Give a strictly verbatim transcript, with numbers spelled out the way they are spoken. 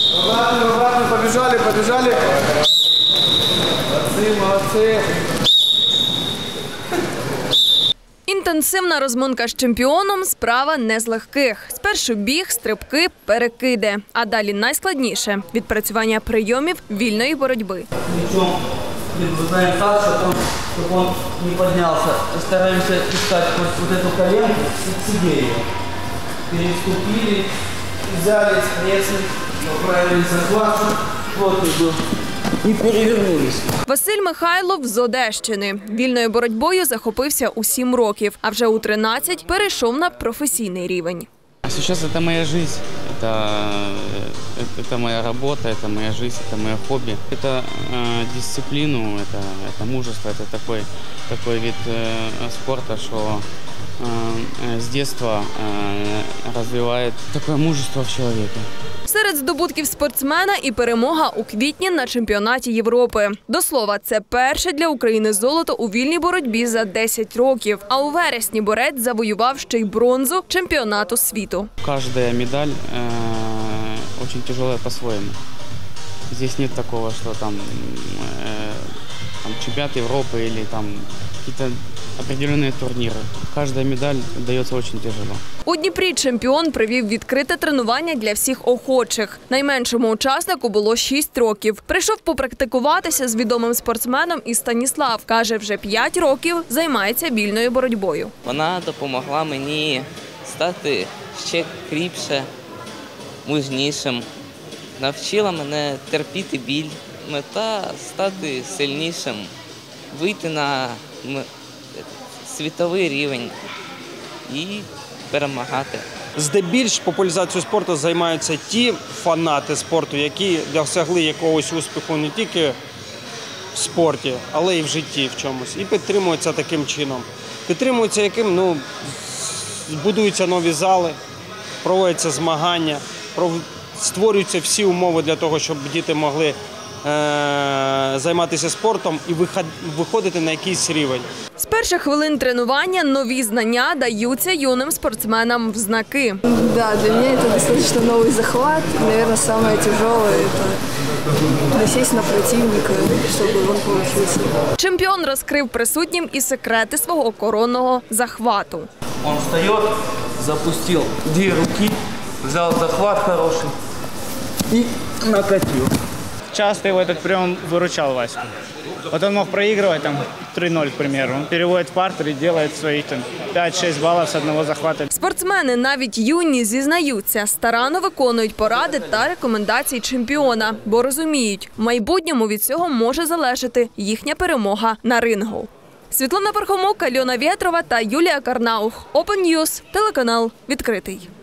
Обратно, обратно, побежали, побежали. Молодцы, молодцы. Інтенсивна розминка з чемпіоном – справа не з легких. Спершу біг, стрибки, перекиди. А далі найскладніше – відпрацювання прийомів вільної боротьби. Плечом выполняем так, чтобы он не поднялся. Стараемся искать вот, вот эту коленку и себе ее. Переступили, взяли, спрессом, поправили захват. Вот и был. І перевернулись. Василь Михайлов з Одещини. Вільною боротьбою захопився у сім років, а вже у тринадцять перейшов на професійний рівень. Сейчас это моя жизнь, это, это моя работа, это моя жизнь, это мое хобби. Это э, дисциплину, это, это мужество, это такой, такой вид э, спорта, что э, с детства э, развивает такое мужество в человеке. Серед здобутків спортсмена і перемога у квітні на чемпіонаті Європи. До слова, це перше для України золото у вільній боротьбі за десять років. А у вересні борець завоював ще й бронзу чемпіонату світу. Каждая медаль э, очень тяжелая по-своему. Здесь нет такого, что там, э, там чемпионат Европы или там какие-то определенные турниры. Каждая медаль дается очень тяжело. У Дніпрі чемпіон провів відкрите тренування для всіх охочих. Найменшому учаснику було шість років. Прийшов попрактикуватися з відомим спортсменом і Станіслав. Каже, вже п'ять років займається вільною боротьбою. Вона допомогла мені стати ще кріпше, мужнішим. Навчила мене терпіти біль. Мета – стати сильнішим, вийти на світовий рівень і перемагати. Здебільш популяризацією спорту займаються ті фанати спорту, які досягли якогось успіху не тільки в спорті, але й в житті в чомусь. І підтримуються таким чином. Підтримуються яким, ну, будуються нові зали, проводяться змагання, створюються всі умови для того, щоб діти могли займатися спортом і виходити на якийсь рівень. З перших хвилин тренування нові знання даються юним спортсменам в знаки. Да, для меня это достаточно новый захват. Наверное, самое тяжелое – это насесть на противника, чтобы он получился. Чемпіон розкрив присутнім і секрети свого коронного захвату. Он встает, запустил две руки, взял захват хороший и накатил. Часто его этот прием выручал Ваську. Вот он мог проигрывать там три ноль, к примеру. Он переводит в партер и делает своих там п'ять-шість балів з одного захвата. Спортсмени, навіть юні, зізнаються, старанно виконують поради та рекомендації чемпіона, бо розуміють, в майбутньому від цього може залежати їхня перемога на рингу. Світлана Пархомук, Альона Вєтрова та Юлія Карнаух. Open News, телеканал «Відкритий».